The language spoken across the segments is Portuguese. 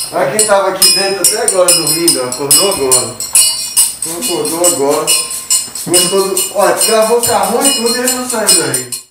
Olha quem tava aqui dentro até agora dormindo, ó. Acordou agora. Não acordou agora. Gostou do... Olha, gravou o carro e tudo e ele não saiu daí.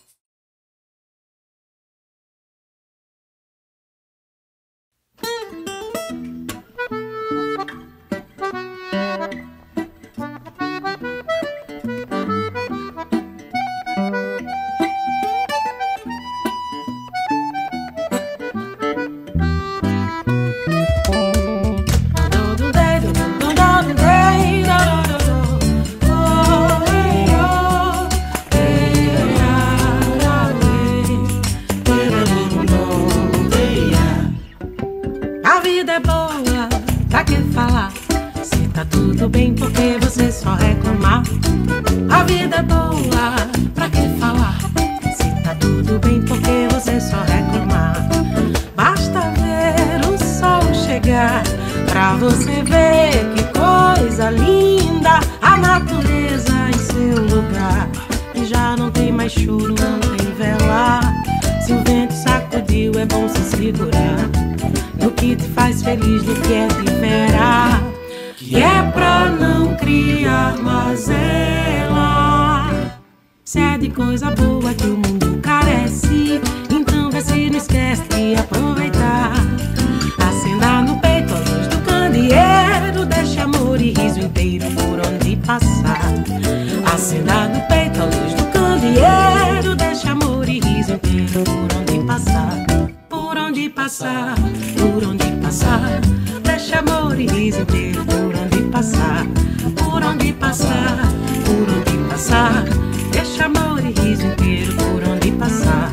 A vida é boa, pra que falar? Se tá tudo bem, porque você só reclamar. A vida é boa, pra que falar? Se tá tudo bem, porque você só reclamar. Basta ver o sol chegar pra você ver que coisa linda. A natureza em seu lugar. E já não tem mais choro, não tem vela. Se o vento sacudiu, é bom se segurar no que te faz feliz, no que é de verar, que é pra não criar mazela. Se é de coisa boa que o mundo carece, então vê se não esquece de aproveitar. Acenda no peito a luz do candeeiro, deixa amor e riso inteiro por onde passar. Acenda no peito a luz do candeeiro, deixa amor e riso inteiro por onde passar. Por onde passar, por onde passar, deixa amor e riso inteiro por onde passar. Por onde passar, por onde passar, deixa amor e riso inteiro por onde passar.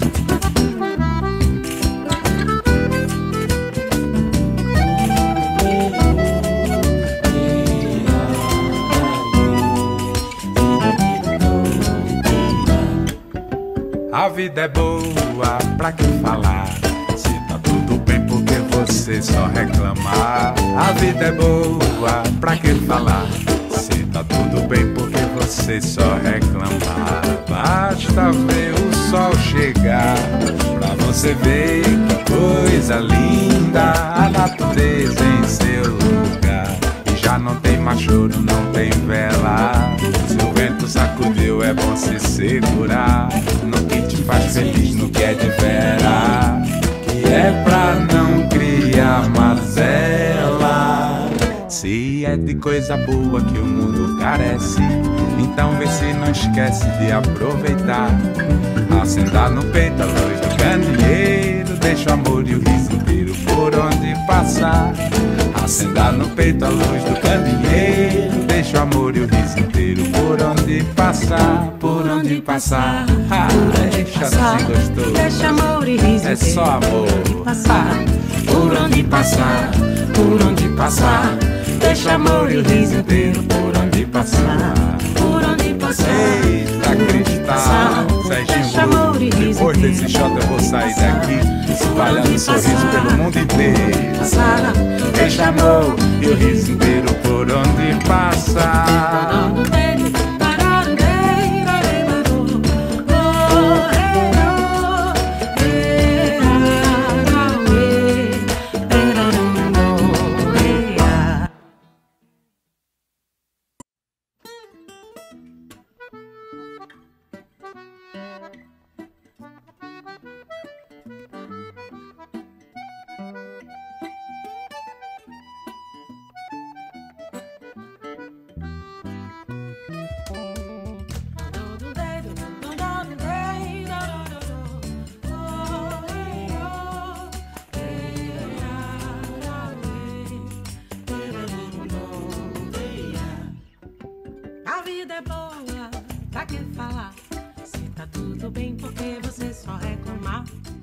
A vida é boa, pra que falar? Se tá tudo bem, porque você só reclamar. A vida é boa, pra que falar? Se tá tudo bem, porque você só reclamar. Basta ver o sol chegar pra você ver que coisa linda. A natureza em seu lugar. E já não tem mais choro, não tem vela. Se o vento sacudiu, é bom se segurar no que te faz feliz, no que é de vera, que é pra não criar mazela. Se é de coisa boa que o mundo carece, então vê se não esquece de aproveitar. Acenda no peito a luz do candeeiro, deixa o amor e o riso inteiro por onde passar. Acenda no peito a luz do candeeiro, deixa o amor e o riso inteiro por onde passar. Por onde passar, deixa assim gostoso. Deixa amor e riso é só amor. Por onde passar, por onde passar, deixa amor e o riso inteiro por onde passar. Por onde passar, eita cristal, Serginho, depois desse shot eu vou sair daqui espalhando sorriso pelo mundo inteiro. Deixa amor e o riso inteiro por onde passar. A vida é boa, pra que falar? Se tá tudo bem, porque você só reclamar.